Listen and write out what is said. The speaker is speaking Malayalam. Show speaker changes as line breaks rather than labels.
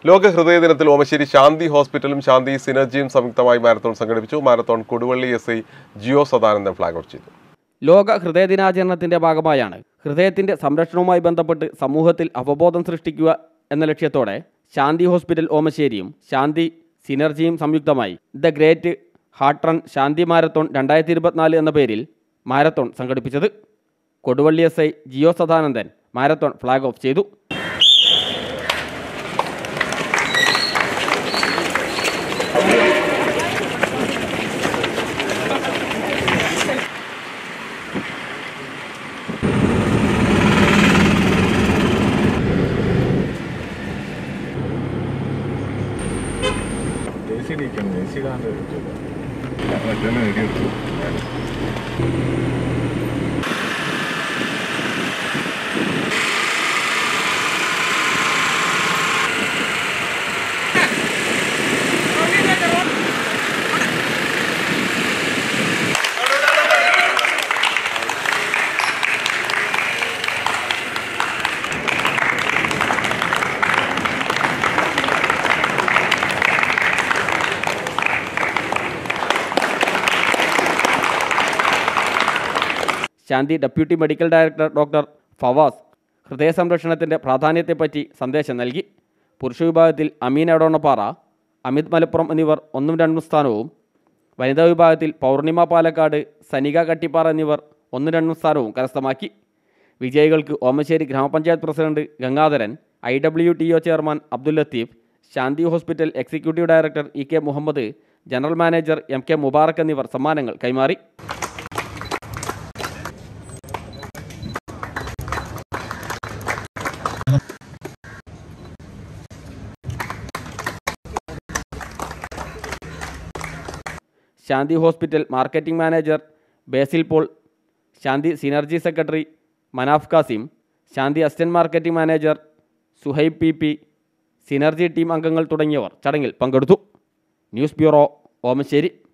ലോക ഹൃദയ ദിനത്തിൽ ഓമശ്ശേരി ശാന്തി ഹോസ്പിറ്റലും ശാന്തി സിനർജിയും സംയുക്തമായി മാരത്തോൺ സംഘടിപ്പിച്ചു. Marathon Koduvally SI Jio Sadanandan flag off ചെയ്തു.
ലോക ഹൃദയ ദിനാചരണത്തിന്റെ ഭാഗമായാണ് ഹൃദയത്തിന്റെ സംരക്ഷണവുമായി ബന്ധപ്പെട്ട് സമൂഹത്തിൽ അവബോധം സൃഷ്ടിക്കുക എന്ന ലക്ഷ്യത്തോടെ ശാന്തി ഹോസ്പിറ്റൽ ഓമശ്ശേരിയും ശാന്തി സിനർജിയും സംയുക്തമായി the great heart run Shanti marathon 2024 എന്ന പേരിൽ മാരത്തോൺ സംഘടിപ്പിച്ചത്. Koduvally SI Jio Sadanandan marathon flag off ചെയ്തു. Shanti deputy medical director doctor Fawaz ഹൃദയ സംരക്ഷണത്തിൻ്റെ പ്രാധാന്യത്തെപ്പറ്റി സന്ദേശം നൽകി. പുരുഷ വിഭാഗത്തിൽ അമീൻ എടോണപ്പാറ, അമിത് മലപ്പുറം എന്നിവർ 1ഉം 2ഉം സ്ഥാനവും, വനിതാ വിഭാഗത്തിൽ പൗർണിമ പാലക്കാട്, സനിക കട്ടിപ്പാറ എന്നിവർ 1ഉം 2ഉം സ്ഥാനവും കരസ്ഥമാക്കി. വിജയികൾക്ക് ഓമശ്ശേരി ഗ്രാമപഞ്ചായത്ത് president Gangadharan, IWTO chairman Abdul Latheef, Shanti hospital executive director EK Muhammad, general manager MK Mubarak എന്നിവർ സമ്മാനങ്ങൾ കൈമാറി. Shanti hospital marketing manager Basil Paul, Shanti synergy secretary Manaf Kasim, Shanti assistant marketing manager Suhaib PP, synergy team അംഗങ്ങൾ തുടങ്ങിയവർ ചടങ്ങിൽ പങ്കെടുത്തു. News bureau, Omassery.